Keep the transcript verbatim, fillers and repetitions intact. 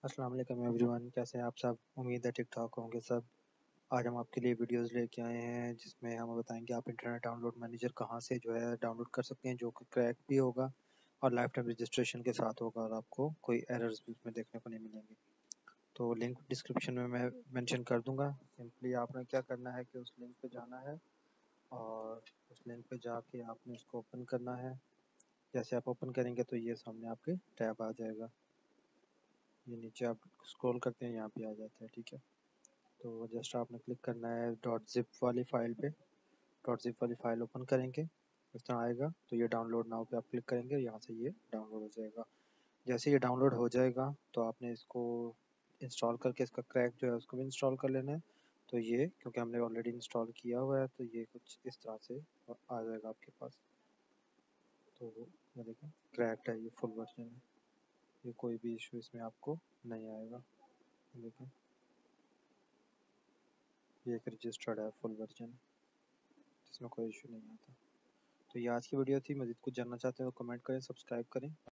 अस्सलाम वालेकुम एवरीवन, कैसे हैं आप सब। उम्मीद है ठीक ठाक होंगे सब। आज हम आपके लिए वीडियोस लेके आए हैं जिसमें हम बताएंगे आप इंटरनेट डाउनलोड मैनेजर कहां से जो है डाउनलोड कर सकते हैं, जो कि क्रैक भी होगा और लाइफ टाइम रजिस्ट्रेशन के साथ होगा और आपको कोई एरर्स भी उसमें देखने को नहीं मिलेंगे। तो लिंक डिस्क्रिप्शन में मैं मेंशन कर दूंगा। सिंपली आपने क्या करना है कि उस लिंक पे जाना है और उस लिंक पे जाके आपने उसको ओपन करना है। जैसे आप ओपन करेंगे तो ये सामने आपके टैब आ जाएगा। ये नीचे आप स्क्रॉल करते हैं, यहाँ पे आ जाता है, ठीक है। तो जस्ट आपने क्लिक करना है डॉट जिप वाली फाइल पे। डॉट जिप वाली फाइल ओपन करेंगे, इस तरह आएगा। तो ये डाउनलोड नाउ पे आप क्लिक करेंगे, यहाँ से ये डाउनलोड हो जाएगा। जैसे ये डाउनलोड हो जाएगा तो आपने इसको इंस्टॉल करके इसका क्रैक जो है उसको भी इंस्टॉल कर लेना है। तो ये क्योंकि हमने ऑलरेडी इंस्टॉल किया हुआ है तो ये कुछ इस तरह से आ जाएगा आपके पास। तो ये देखें क्रैक्ड है, ये फुल वर्जन है, ये कोई भी इशू इसमें आपको नहीं आएगा। देखें ये एक रजिस्टर्ड है फुल वर्जन, जिसमें कोई इशू नहीं आता। तो ये आज की वीडियो थी। मज़ीद कुछ जानना चाहते हैं तो कमेंट करें, सब्सक्राइब करें।